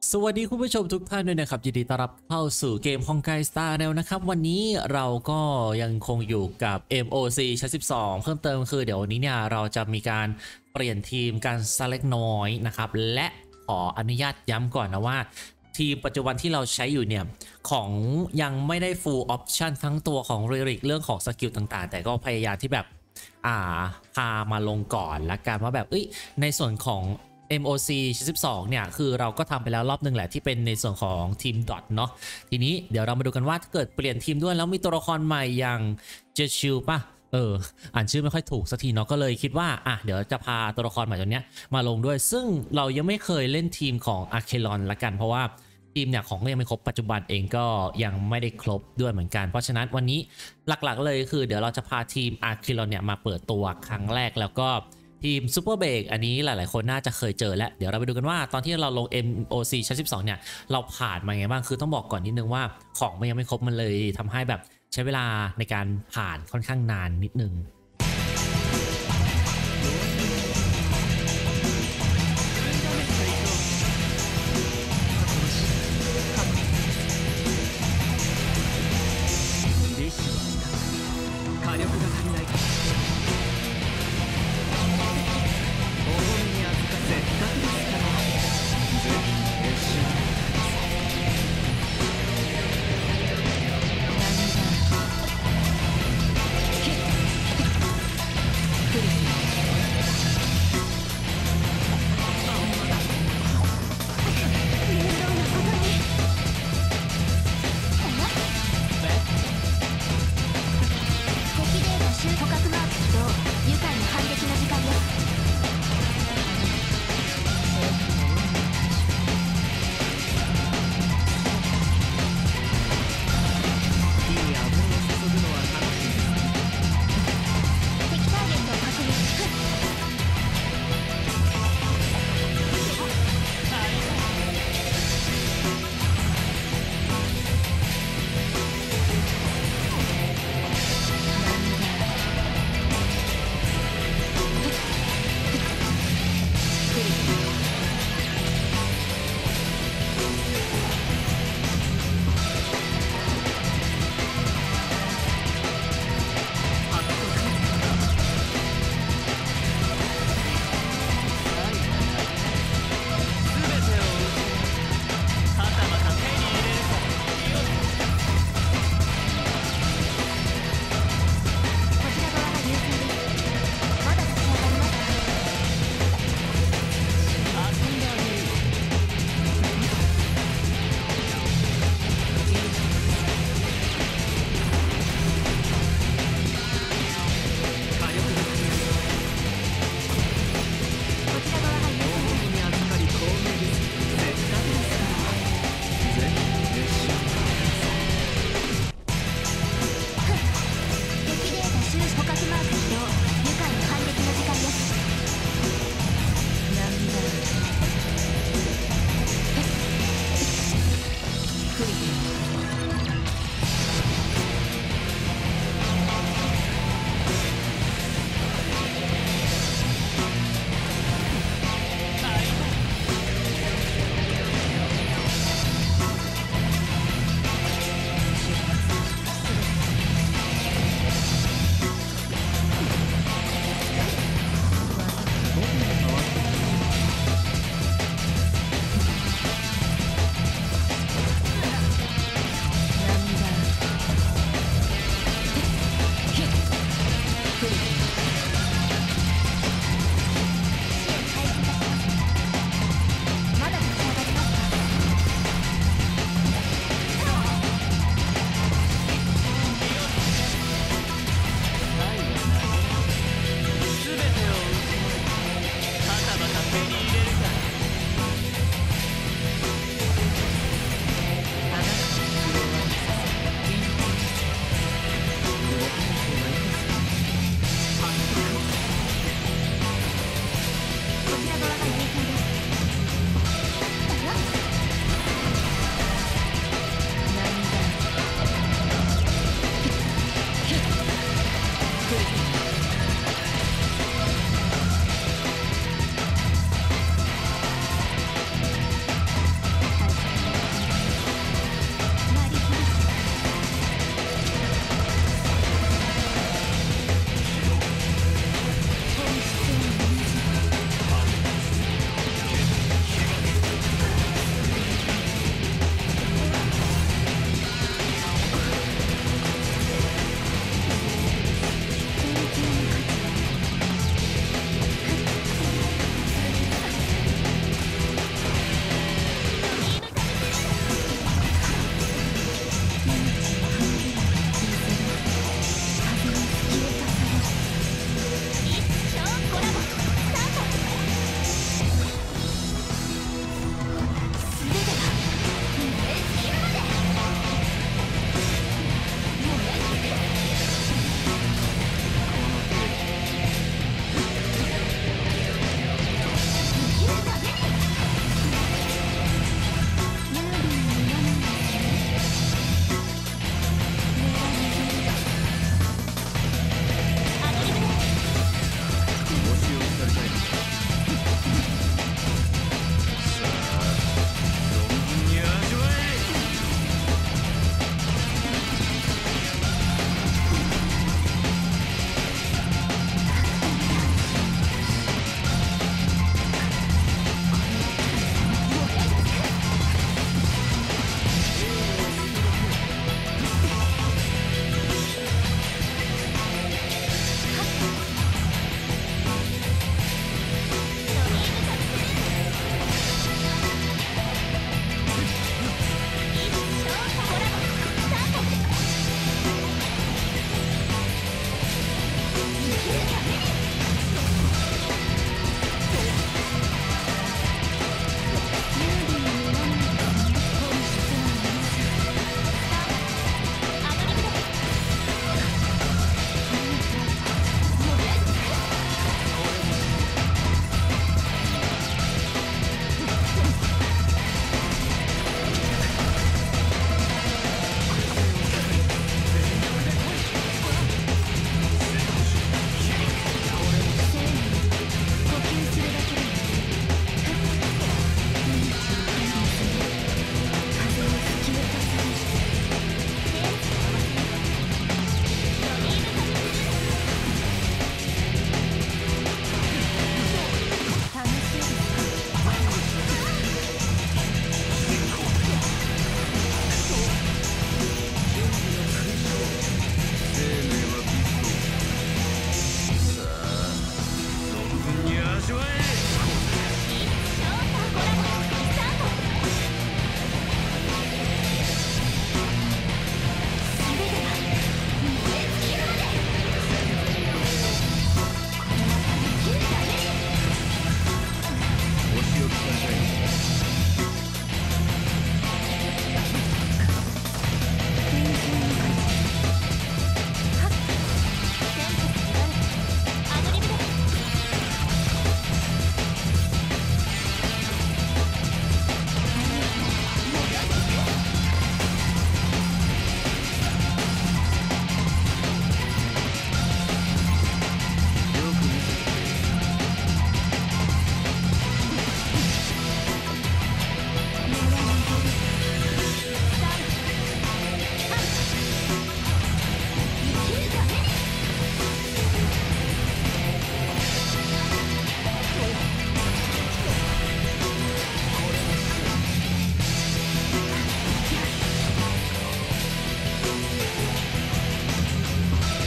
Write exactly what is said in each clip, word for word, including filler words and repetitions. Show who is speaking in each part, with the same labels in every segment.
Speaker 1: สวัสดีคุณผู้ชมทุกท่านด้วยนะครับยินดีต้อนรับเข้าสู่เกมฮองไกสตาร์แนวนะครับวันนี้เราก็ยังคงอยู่กับ เอ็ม โอ ซี ชั้นสิบสองเพิ่มเติมคือเดี๋ยววันนี้เนี่ยเราจะมีการเปลี่ยนทีมการสักเล็กน้อยนะครับและขออนุญาตย้ำก่อนนะว่าทีมปัจจุบันที่เราใช้อยู่เนี่ยของยังไม่ได้ full option ทั้งตัวของเรริกเรื่องของสกิลต่างๆแต่ก็พยายามที่แบบอ่าพามาลงก่อนละกันว่าแบบเอ้ยในส่วนของเอ็ม โอ ซี ชั้นสิบสองเนี่ยคือเราก็ทำไปแล้วรอบนึงแหละที่เป็นในส่วนของทีมดอทเนาะทีนี้เดี๋ยวเรามาดูกันว่าถ้าเกิดเปลี่ยนทีมด้วยแล้วมีตัวละครใหม่อย่างเจชิลป่ะเอออ่านชื่อไม่ค่อยถูกสักทีเนาะก็เลยคิดว่าอ่ะเดี๋ยวจะพาตัวละครใหม่ตัวเนี้ยมาลงด้วยซึ่งเรายังไม่เคยเล่นทีมของอาร์เคลอนละกันเพราะว่าทีมเนี่ยของก็ยังไม่ครบปัจจุบันเองก็ยังไม่ได้ครบด้วยเหมือนกันเพราะฉะนั้นวันนี้หลักๆเลยคือเดี๋ยวเราจะพาทีมอาร์เคลอนเนี่ยมาเปิดตัวครั้งแรกแล้วก็ทีมซูเปอร์เบรกอันนี้หลายๆคนน่าจะเคยเจอแล้วเดี๋ยวเราไปดูกันว่าตอนที่เราลง เอ็ม โอ ซี ชั้นสิบสองเนี่ยเราผ่านมาไงบ้างคือต้องบอกก่อนนิดนึงว่าของมันยังไม่ครบมันเลยทำให้แบบใช้เวลาในการผ่านค่อนข้างนานนิดนึง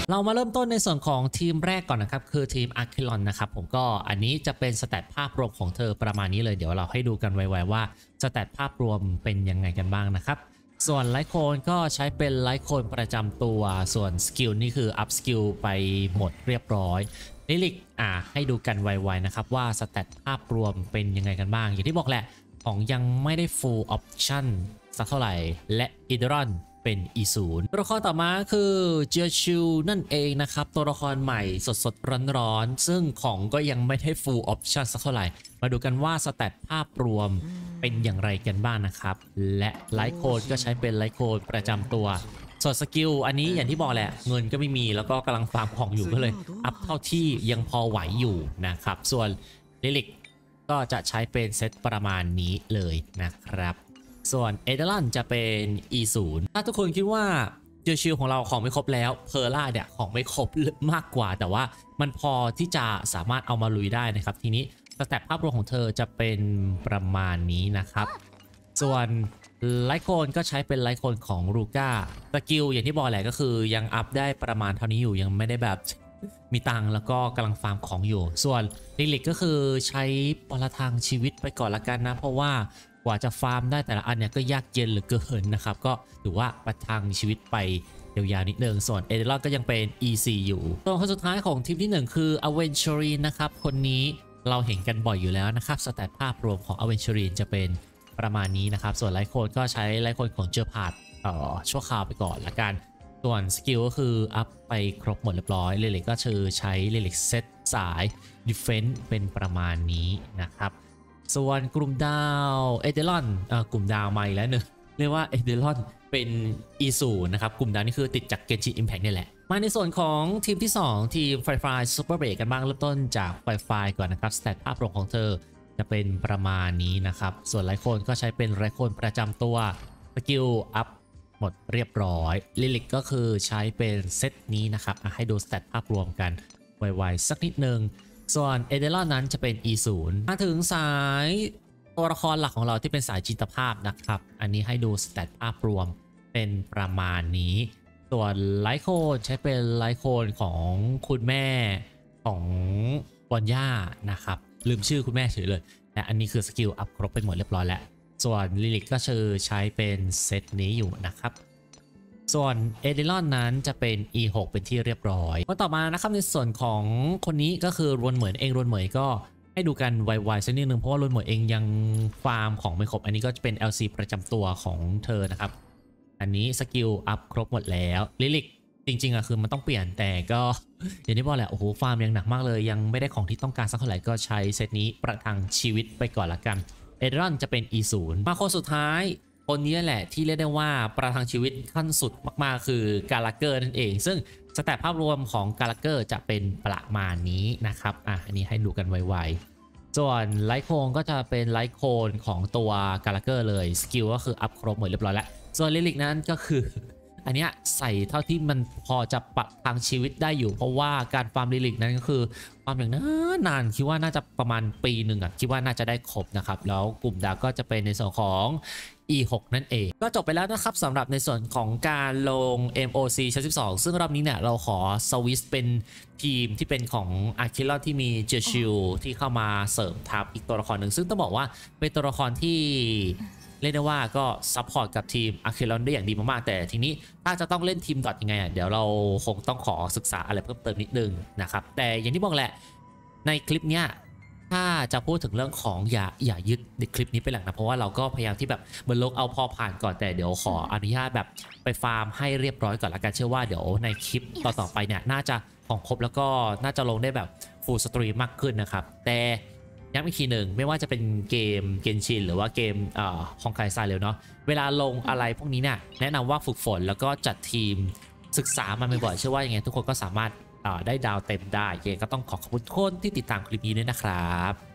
Speaker 1: เรามาเริ่มต้นในส่วนของทีมแรกก่อนนะครับคือทีมอาร์คิลอนนะครับผมก็อันนี้จะเป็นสแตทภาพรวมของเธอประมาณนี้เลยเดี๋ยวเราให้ดูกันไวๆว่าสแตทภาพรวมเป็นยังไงกันบ้างนะครับส่วนไลท์โคนก็ใช้เป็นไลท์โคนประจำตัวส่วนสกิลนี่คืออัพสกิลไปหมดเรียบร้อยลิลิกอ่าให้ดูกันไวๆนะครับว่าสแตทภาพรวมเป็นยังไงกันบ้างอย่างที่บอกแหละของยังไม่ได้ full option สักเท่าไหร่และอิดรอนเป็น อี ศูนย์ ตัวละครต่อมาคือเจียชิวนั่นเองนะครับตัวละครใหม่สดๆร้อนๆซึ่งของก็ยังไม่ได้ full option สักเท่าไหร่มาดูกันว่าสแตทภาพรวมเป็นอย่างไรกันบ้างนะครับและไลท์โคนก็ใช้เป็นไลท์โคนประจำตัวส่วนสกิลอันนี้อย่างที่บอกแหละเงินก็ไม่มีแล้วก็กำลังฟาร์มของอยู่ก็เลยอัพเท่าที่ยังพอไหวอยู่นะครับส่วนลิลิกก็จะใช้เป็นเซตประมาณนี้เลยนะครับส่วนเอเดลันจะเป็น อี ศูนย์ ถ้าทุกคนคิดว่าเจอชิลของเราของไม่ครบแล้วเพอร์ล่าเนี่ยของไม่ครบมากกว่าแต่ว่ามันพอที่จะสามารถเอามาลุยได้นะครับทีนี้สแตทภาพรวมของเธอจะเป็นประมาณนี้นะครับส่วนไลท์โคนก็ใช้เป็นไลท์โคนของลูก้าสกิลอย่างที่บอกแหละก็คือยังอัพได้ประมาณเท่านี้อยู่ยังไม่ได้แบบมีตังค์แล้วก็กำลังฟาร์มของอยู่ส่วนลิลิกก็คือใช้ปรทางชีวิตไปก่อนละกันนะเพราะว่ากว่าจะฟาร์มได้แต่ละอันเนี่ยก็ยากเย็นเหลือเกินนะครับก็ถือว่าประทังชีวิตไปยาวๆนิดนึงส่วนเอเดลอนก็ยังเป็น อี ซี อยู่ตัวคนสุดท้ายของทีมที่หนึ่งคืออเวนเชอรีนนะครับคนนี้เราเห็นกันบ่อยอยู่แล้วนะครับสแตทภาพรวมของอเวนเชอรีนจะเป็นประมาณนี้นะครับส่วนไลท์โคนก็ใช้ไลท์โคนของเจอพาร์ตเอ่อชั่วคราวไปก่อนละกันส่วนสกิลก็คืออัพไปครบหมดเรียบร้อยเลลิกก็คือใช้เลลิกเซตสายดิเฟนส์เป็นประมาณนี้นะครับส่วนกลุ่มดาวเอเดลอนกลุ่มดาวมาอีกแล้วหนึ่งเรียกว่าเอเดลอนเป็น อี ศูนย์ นะครับกลุ่มดาวนี่คือติดจากเกนชินอิมแพคนี่แหละมาในส่วนของทีมที่สองทีมไฟไฟซูเปอร์เบรกกันบ้างเริ่มต้นจากไฟไฟก่อนนะครับสแตทภาพรวมของเธอจะเป็นประมาณนี้นะครับส่วนไลท์โคนก็ใช้เป็นไลท์โคนประจำตัวสกิลอัพหมดเรียบร้อยลิลิกก็คือใช้เป็นเซตนี้นะครับให้ดูสแตทภาพรวมกันไวๆสักนิดนึงส่วนเอเดลอนนั้นจะเป็น อี ศูนย์ มาถึงสายตัวละครหลักของเราที่เป็นสายจินตภาพนะครับอันนี้ให้ดูสแตทภาพรวมเป็นประมาณนี้ส่วนไลท์โคนใช้เป็นไลท์โคนของคุณแม่ของบอนย่านะครับลืมชื่อคุณแม่เฉยเลยแต่อันนี้คือสกิลอัพครบไปหมดเรียบร้อยแล้วส่วนลิลิกก็คือใช้เป็นเซตนี้อยู่นะครับส่วนเอเดลอนนั้นจะเป็น อี หก เป็นที่เรียบร้อยมาต่อมานะครับในส่วนของคนนี้ก็คือรวนเหมือนเองรวนเหมยก็ให้ดูกันไวๆสักนิดนึงเพราะว่ารวนเหมยเองยังฟาร์มของไม่ครบอันนี้ก็จะเป็น แอล ซี ประจำตัวของเธอนะครับอันนี้สกิลอัพครบหมดแล้วลิลิกจริงๆอะคือมันต้องเปลี่ยนแต่ก็อย่างที่บอกแหละโอ้โหฟาร์มยังหนักมากเลยยังไม่ได้ของที่ต้องการสักเท่าไหร่ก็ใช้เซตนี้ประทังชีวิตไปก่อนละกันเอเดรอนจะเป็น อี ศูนย์ มาคนสุดท้ายคนนี้แหละที่เรียกได้ว่าประทังชีวิตขั้นสุดมากๆคือกาลาเกอร์นั่นเองซึ่งสแตทภาพรวมของกาลาเกอร์จะเป็นประมาณนี้นะครับอ่ะอันนี้ให้ดูกันไวๆส่วนไลท์โคนก็จะเป็นไลท์โคนของตัวกาลาเกอร์เลยสกิลก็คืออัพครบหมดเรียบร้อยแล้วส่วนลิลิกนั้นก็คืออันนี้ใส่เท่าที่มันพอจะประทังชีวิตได้อยู่เพราะว่าการฟาร์มลิลิกนั้นก็คือฟาร์มอย่างนานนานคิดว่าน่าจะประมาณปีหนึ่งอ่ะคิดว่าน่าจะได้ครบนะครับแล้วกลุ่มดาวก็จะเป็นในส่วนของ อี หก นั่นเองก็จบไปแล้วนะครับสำหรับในส่วนของการลง เอ็ม โอ ซี ชั้นสิบสองซึ่งรอบนี้เนี่ยเราขอสวิสเป็นทีมที่เป็นของอาร์คิลอนที่มีเจชิลที่เข้ามาเสริมทัพอีกตัวละครหนึ่งซึ่งต้องบอกว่าเป็นตัวละครที่เรียกได้ว่าก็ซัพพอร์ตกับทีมอาร์คิลอนได้อย่างดีมากๆแต่ทีนี้ถ้าจะต้องเล่นทีมดอทยังไงอ่ะเดี๋ยวเราคงต้องขอศึกษาอะไรเพิ่มเติมนิดนึงนะครับแต่อย่างที่บอกแหละในคลิปเนี้ยถ้าจะพูดถึงเรื่องของอย่าอย่ายึดในคลิปนี้เป็นหลักนะเพราะว่าเราก็พยายามที่แบบบนโลกเอาพอผ่านก่อนแต่เดี๋ยวขออนุญาตแบบไปฟาร์มให้เรียบร้อยก่อนละกันเชื่อว่าเดี๋ยวในคลิปต่อๆไปเนี่ยน่าจะของครบแล้วก็น่าจะลงได้แบบฟูลสตรีมมากขึ้นนะครับแต่ย้ำอีกทีหนึ่งไม่ว่าจะเป็นเกมเกนชินหรือว่าเกมเอ่อฮองไกซาเร็วเนาะเวลาลงอะไรพวกนี้เนี่ยแนะนำว่าฝึกฝนแล้วก็จัดทีมศึกษามันบ่อยๆเชื่อว่ายังไงทุกคนก็สามารถได้ดาวเต็มได้ยังไงก็ต้องขอขอบคุณทุกคนที่ติดตามคลิปนี้ด้วยนะครับ